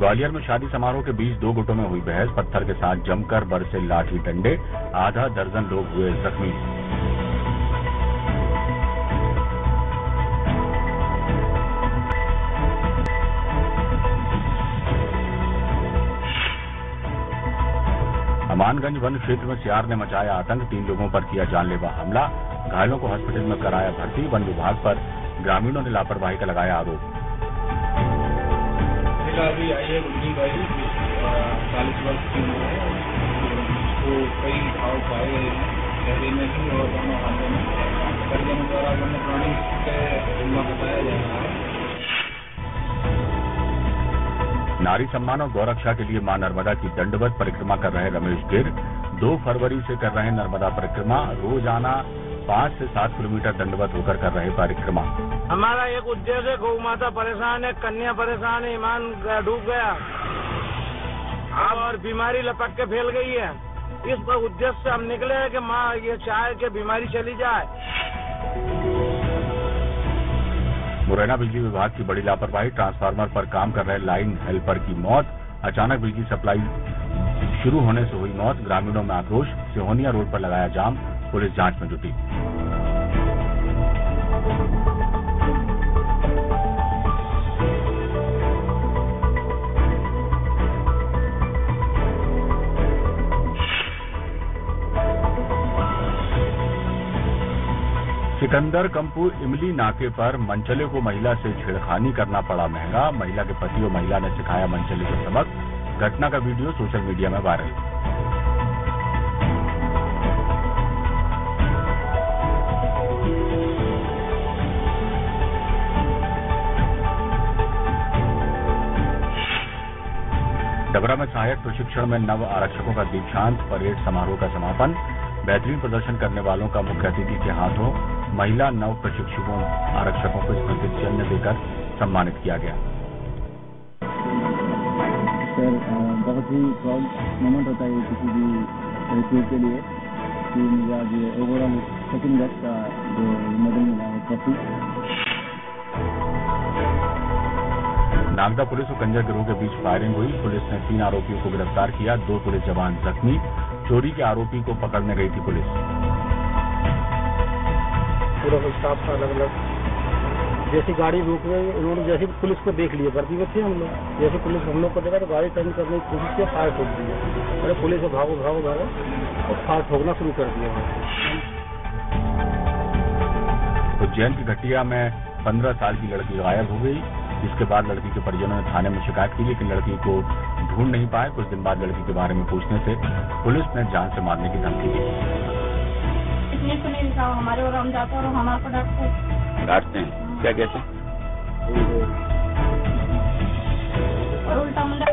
ग्वालियर में शादी समारोह के बीच दो गुटों में हुई बहस, पत्थर के साथ जमकर बरसे लाठी डंडे, आधा दर्जन लोग हुए जख्मी। हमानगंज वन क्षेत्र में सियार ने मचाया आतंक, 3 लोगों पर किया जानलेवा हमला, घायलों को हॉस्पिटल में कराया भर्ती। वन विभाग पर ग्रामीणों ने लापरवाही का लगाया आरोप। अभी आई है 40 वर्ष की उम्र है, उसको कई घाव पाए गए हैं शरीर में भी और दोनों हाथों में। परिजनों द्वारा वन्य प्राणी के हमला बताया जा रहा है। नारी सम्मान और गौरक्षा के लिए मां नर्मदा की दंडवत परिक्रमा कर रहे रमेश गिर 2 फरवरी से कर रहे नर्मदा परिक्रमा। रोजाना 5 से 7 किलोमीटर दंडवत होकर कर रहे परिक्रमा। हमारा एक उद्देश्य है, गौ माता परेशान है, कन्या परेशान है, ईमान डूब गया और बीमारी लपट के फैल गई है। इस उद्देश्य से हम निकले हैं कि माँ ये चाहे कि बीमारी चली जाए। मुरैना बिजली विभाग की बड़ी लापरवाही, ट्रांसफार्मर पर काम कर रहे लाइन हेल्पर की मौत। अचानक बिजली सप्लाई शुरू होने से हुई मौत, ग्रामीणों में आक्रोश। सिहोनिया रोड पर लगाया जाम, पुलिस जांच में जुटी। सिकंदरकमपुर इमली नाके पर मनचले को महिला से छेड़खानी करना पड़ा महंगा। महिला के पति और महिला ने सिखाया मनचले को सबक। घटना का वीडियो सोशल मीडिया में वायरल। डबरा में सहायक प्रशिक्षण में नव आरक्षकों का दीक्षांत, परेड समारोह का समापन। बेहतरीन प्रदर्शन करने वालों का मुख्य अतिथि के हाथों महिला नव प्रशिक्षकों आरक्षकों को स्मृति चिन्ह देकर सम्मानित किया गया। सर, बहुत ही प्राउड मोमेंट होता है किसी भी लड़की के लिए कि मुझे आज ओवरऑल सेकंड बेस्ट का जो मेडल मिला है ट्रॉफी। नागदा पुलिस और कंजर गिरोह के बीच फायरिंग हुई, पुलिस ने 3 आरोपियों को गिरफ्तार किया, 2 पुलिस जवान जख्मी। चोरी के आरोपी को पकड़ने गई थी पुलिस। पूरा स्टाफ था अलग अलग, जैसी गाड़ी रुक गई उन्होंने जैसे पुलिस को देख लिया, वर्दी में थे हम लोग, जैसे पुलिस हम लोग को देखा तो गाड़ी टर्न करने की कोशिश की, फायर ठोक दिया। अरे पुलिस भागो भागो भागो और फायर ठोकना शुरू कर दिया। उज्जैन की घटिया में 15 साल की लड़की गायब हो गई, जिसके बाद लड़की के परिजनों ने थाने में शिकायत की, लेकिन लड़की को ढूंढ नहीं पाए। कुछ दिन बाद लड़की के बारे में पूछने से पुलिस ने जान से मारने की धमकी दी। इसलिए तो नहीं लिखा, हमारे और हम जाते और हमारे को डांटते हैं, क्या कहते हैं? और उल्टा मुंडा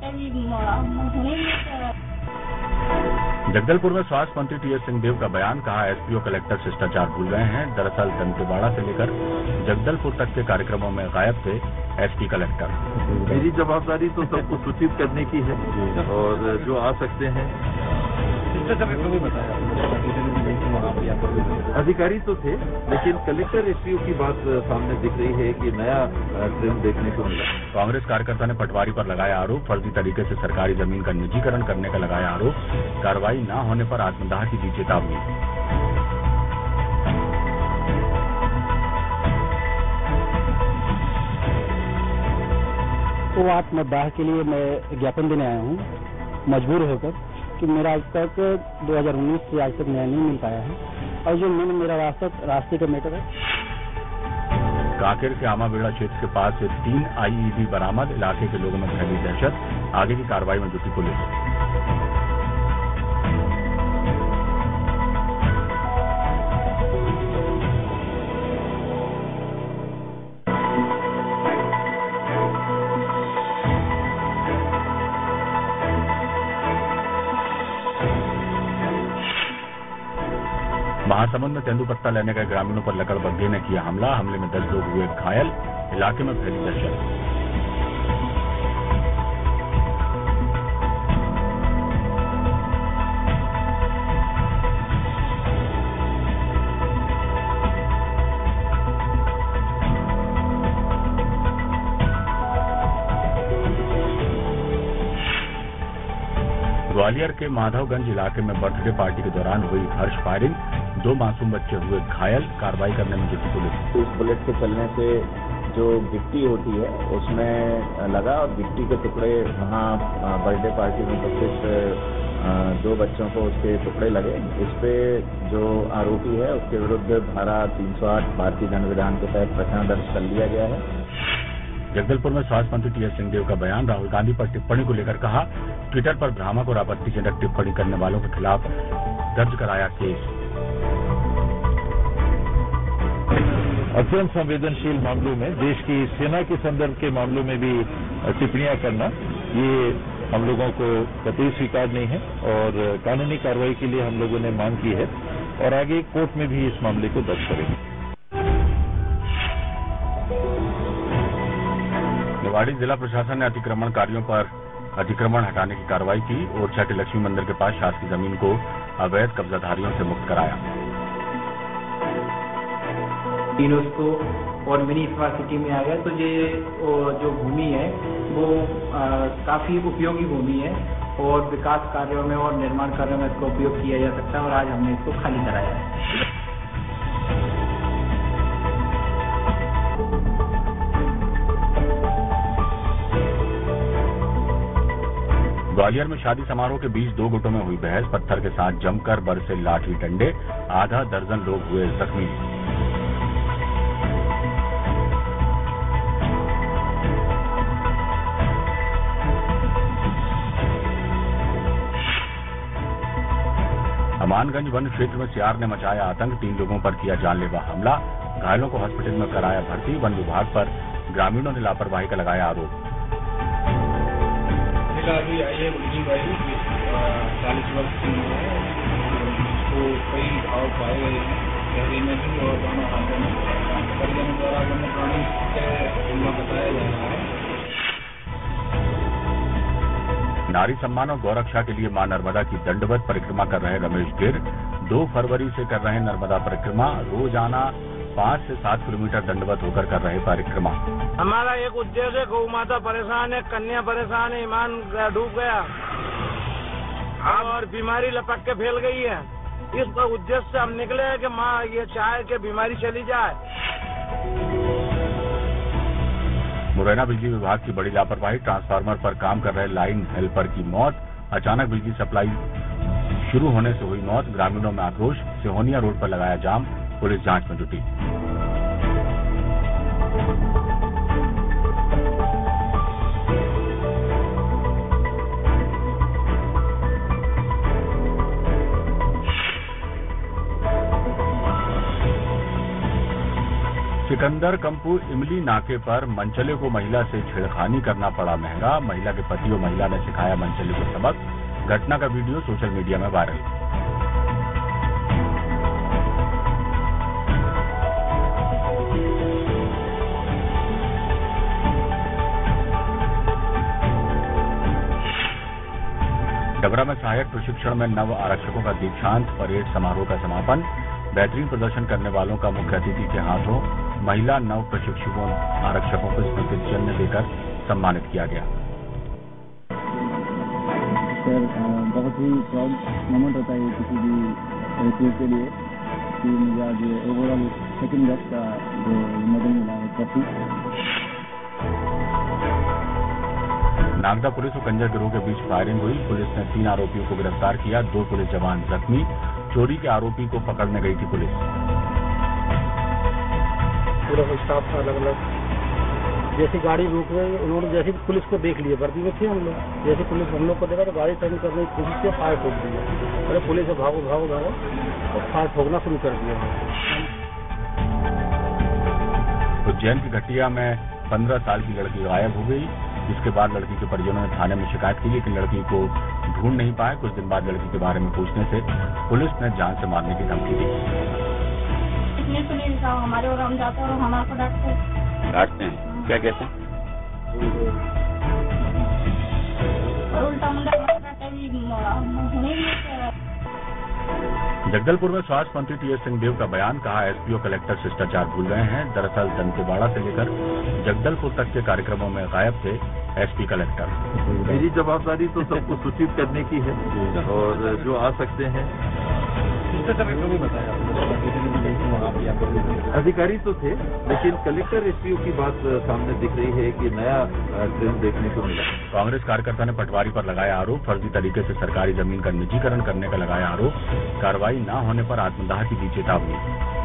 जगदलपुर में स्वास्थ्य मंत्री टी.एस. सिंहदेव का बयान, कहा एसपी और कलेक्टर शिष्टाचार भूल गए हैं। दरअसल दंतेवाड़ा से लेकर जगदलपुर तक के कार्यक्रमों में गायब थे एसपी कलेक्टर। मेरी जवाबदारी तो सबको सूचित करने की है और जो आ सकते हैं अधिकारी तो थे, लेकिन कलेक्टर एसपीओ की बात सामने दिख रही है कि नया ट्रेंड देखने को मिला। कांग्रेस कार्यकर्ता ने पटवारी पर लगाया आरोप, फर्जी तरीके से सरकारी जमीन का निजीकरण करने का लगाया आरोप। कार्रवाई न होने पर आत्मदाह की दी चेतावनी। तो आत्मदाह के लिए मैं ज्ञापन देने आया हूँ, मजबूर होकर कि मेरा आज तक 2019 से आज तक न्याय नहीं मिल पाया है और जो मेरा रास्ते का मैटर है। कांकेर के आमाबेड़ा क्षेत्र के पास से 3 IED बरामद, इलाके के लोगों में फैली दहशत। आगे की कार्रवाई में जुटी पुलिस। महासमुंद में तेंदुपत्ता लेने गए ग्रामीणों पर लकड़बग्घे ने किया हमला, हमले में 10 लोग हुए घायल, इलाके में फैली दहशत। ग्वालियर के माधवगंज इलाके में बर्थडे पार्टी के दौरान हुई हर्ष फायरिंग, 2 मासूम बच्चे हुए घायल, कार्रवाई करने में जुटी पुलिस। इस बुलेट के चलने से जो गिट्टी होती है उसमें लगा और गिट्टी के टुकड़े वहाँ बर्थडे पार्टी में उपस्थित 2 बच्चों को उसके टुकड़े लगे। इस पे जो आरोपी है उसके विरुद्ध धारा 308 भारतीय दंड विधान के तहत प्रकरण दर्ज कर लिया गया है। जगदलपुर में स्वास्थ्य मंत्री टी.एस. सिंहदेव का बयान, राहुल गांधी पर टिप्पणी को लेकर कहा, ट्विटर पर भ्रामक और आपत्तिजनक टिप्पणी करने वालों के खिलाफ दर्ज कराया केस। अत्यंत संवेदनशील मामलों में देश की सेना के संदर्भ के मामलों में भी टिप्पणियां करना, ये हम लोगों को कतई स्वीकार नहीं है और कानूनी कार्रवाई के लिए हम लोगों ने मांग की है और आगे कोर्ट में भी इस मामले को दर्ज करेंगे। निवाड़ी जिला प्रशासन ने अतिक्रमणकारियों पर अतिक्रमण हटाने की कार्रवाई की। ओरछा के लक्ष्मी मंदिर के पास शासकीय जमीन को अवैध कब्जाधारियों से मुक्त कराया। यूनेस्को और मिनी स्मार्ट सिटी में आ गया, तो ये जो भूमि है वो काफी उपयोगी भूमि है और विकास कार्यों में और निर्माण कार्यों में इसका उपयोग किया जा सकता है और आज हमने इसको खाली कराया है। ग्वालियर में शादी समारोह के बीच 2 गुटों में हुई बहस, पत्थर के साथ जमकर बरसे लाठी डंडे, आधा दर्जन लोग हुए जख्मी। हमानगंज वन क्षेत्र में सियार ने मचाया आतंक, 3 लोगों पर किया जानलेवा हमला, घायलों को हॉस्पिटल में कराया भर्ती। वन विभाग पर ग्रामीणों ने लापरवाही का लगाया आरोप। अभी आई है बड़ी भाई 40 वर्ष की उम्र है, उसको कई घाव पाए गए हैं चेहरे में भी और दोनों हाथों में। परिजनों द्वारा वन्य प्राणी से हमला बताया जा रहा है। नारी सम्मान और गौरक्षा के लिए मां नर्मदा की दंडवत परिक्रमा कर रहे रमेश गिर 2 फरवरी से कर रहे नर्मदा परिक्रमा, रोजाना 5 से 7 किलोमीटर दंडवत होकर कर रहे परिक्रमा। हमारा एक उद्देश्य है, गौ माता परेशान है, कन्या परेशान है, ईमान डूब गया और बीमारी लपट के फैल गई है। इस उद्देश्य से हम निकले हैं कि माँ ये चाहे कि बीमारी चली जाए। मुरैना बिजली विभाग की बड़ी लापरवाही, ट्रांसफार्मर पर काम कर रहे लाइन हेल्पर की मौत, अचानक बिजली सप्लाई शुरू होने से हुई मौत, ग्रामीणों में आक्रोश, सिहोनिया रोड पर लगाया जाम, पुलिस जांच में जुटी। सिकंदर कंपू इमली नाके पर मनचले को महिला से छेड़खानी करना पड़ा महंगा, महिला के पति और महिला ने सिखाया मनचले को सबक। घटना का वीडियो सोशल मीडिया में वायरल। डबरा में सहायक प्रशिक्षण में नव आरक्षकों का दीक्षांत परेड समारोह का समापन, बेहतरीन प्रदर्शन करने वालों का मुख्य अतिथि के हाथों महिला नव प्रशिक्षकों आरक्षकों को स्मृति चिन्ह देकर सम्मानित किया गया। सर, बहुत ही प्राउड मोमेंट होता है किसी भी रिक्रूट के लिए कि मुझे आज ओवरऑल सेकंड बैच का जो मेडल मिला है ट्रॉफी। नागदा पुलिस और कंजर गिरोह के बीच फायरिंग हुई, पुलिस ने 3 आरोपियों को गिरफ्तार किया, 2 पुलिस जवान जख्मी, चोरी के आरोपी को पकड़ने गई थी पुलिस। पूरा स्टाफ था अलग अलग, जैसी गाड़ी रुक गई उन्होंने जैसे पुलिस को देख लिया, वर्दी में थे हम लोग, जैसे पुलिस हम लोग को देखा तो गाड़ी टर्न करने की कोशिश की, फायर ठोक दिया। अरे पुलिस भागो भागो भागो और फायर ठोकना शुरू कर दिया। उज्जैन की घटिया में 15 साल की लड़की गायब हो गई, जिसके बाद लड़की के परिजनों ने थाने में शिकायत की, लेकिन लड़की को ढूंढ नहीं पाए। कुछ दिन बाद लड़की के बारे में पूछने से पुलिस ने जान से मारने की धमकी दी। इतने सुनील साहब हमारे और हम जाते हैं और हमारे को डांटते हैं, क्या कहते हैं? और उल्टा मुंडा जगदलपुर में स्वास्थ्य मंत्री टी.एस. सिंहदेव का बयान, कहा एसपीओ कलेक्टर शिष्टाचार भूल गए हैं। दरअसल दंतेवाड़ा से लेकर जगदलपुर तक के कार्यक्रमों में गायब थे, एसपी कलेक्टर। मेरी जवाबदारी तो सबको सूचित करने की है और जो आ सकते हैं अधिकारी तो थे, लेकिन कलेक्टर एसपीओ की बात सामने दिख रही है कि नया ट्रेंड देखने को मिला। कांग्रेस कार्यकर्ता ने पटवारी पर लगाया आरोप, फर्जी तरीके से सरकारी जमीन का निजीकरण करने का लगाया आरोप, कार्रवाई न होने पर आत्मदाह की दी चेतावनी।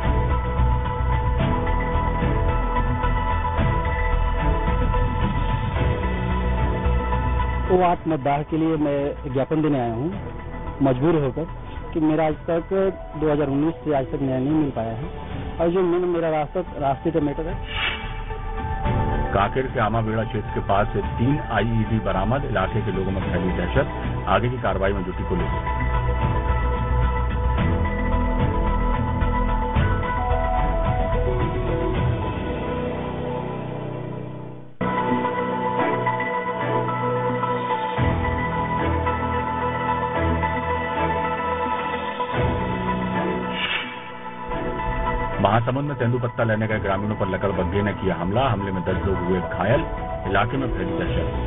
वो आत्मदाह के लिए मैं ज्ञापन देने आया हूँ, मजबूर होकर कि मेरा आज तक 2019 से आज तक न्याय नहीं मिल पाया है और जो मेरा रास्ते का मैटर है। कांकेर के आमाबेड़ा क्षेत्र के पास से 3 आईईडी बरामद, इलाके के लोगों में फैली दहशत, आगे की कार्रवाई में जुटी पुलिस। महासमुंद में तेंदुपत्ता लेने गए ग्रामीणों पर लकड़बग्घे ने किया हमला, हमले में 10 लोग हुए घायल, इलाके में फैली दहशत।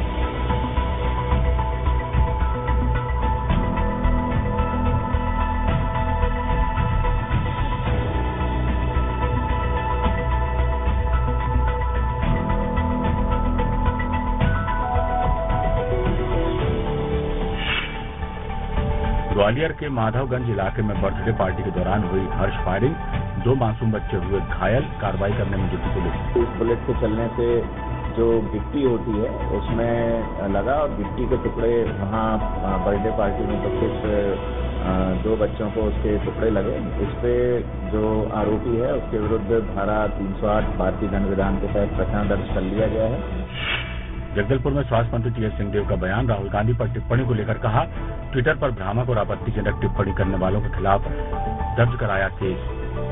ग्वालियर के माधवगंज इलाके में बर्थडे पार्टी के दौरान हुई हर्ष फायरिंग, 2 मासूम बच्चे हुए घायल, कार्रवाई करने में जुटी पुलिस। इस बुलेट के चलने से जो गिट्टी होती है उसमें लगा और गिट्टी के टुकड़े वहाँ बर्थडे पार्टी में 2 बच्चों को उसके टुकड़े लगे। इस पे जो आरोपी है उसके विरुद्ध धारा 308 भारतीय दंड विधान के तहत प्रकरण दर्ज कर लिया गया है। जगदलपुर में स्वास्थ्य मंत्री टीएस सिंहदेव का बयान, राहुल गांधी पर टिप्पणी को लेकर कहा, ट्विटर पर भ्रामक और आपत्तिजनक टिप्पणी करने वालों के खिलाफ दर्ज कराया केस।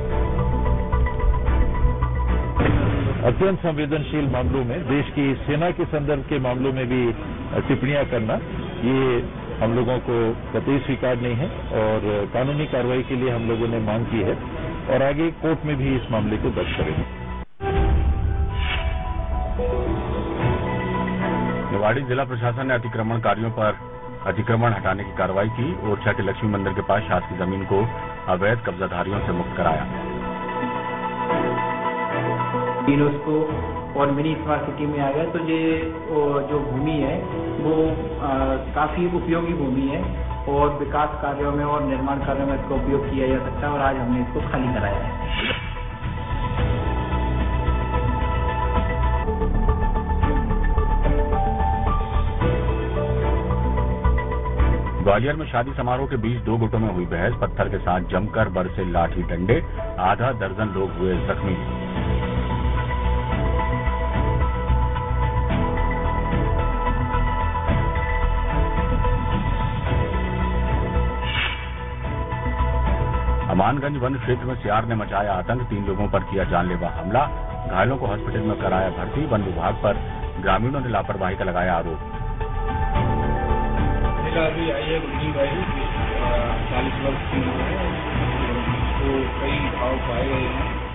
अत्यंत संवेदनशील मामलों में देश की सेना के संदर्भ के मामलों में भी टिप्पणियां करना, ये हम लोगों को कतई स्वीकार नहीं है और कानूनी कार्रवाई के लिए हम लोगों ने मांग की है और आगे कोर्ट में भी इस मामले को दर्ज करेंगे। निवाड़ी जिला प्रशासन ने अतिक्रमणकारियों पर अतिक्रमण हटाने की कार्रवाई की। ओरछा के लक्ष्मी मंदिर के पास शासकीय जमीन को अवैध कब्जाधारियों से मुक्त कराया। उसको और मिनी स्मार्ट सिटी में आ गया, तो ये जो भूमि है वो काफी उपयोगी भूमि है और विकास कार्यों में और निर्माण कार्यों में इसका उपयोग किया जा सकता है और आज हमने इसको खाली कराया है। ग्वालियर में शादी समारोह के बीच 2 गुटों में हुई बहस, पत्थर के साथ जमकर बरसे लाठी डंडे, आधा दर्जन लोग हुए जख्मी। अमानगंज वन क्षेत्र में सियार ने मचाया आतंक, 3 लोगों पर किया जानलेवा हमला, घायलों को हॉस्पिटल में कराया भर्ती। वन विभाग पर ग्रामीणों ने लापरवाही का लगाया आरोप। अभी आई है गुजरी भाई 40 वर्ष की उम्र है, तो कई घाव पाए गए हैं।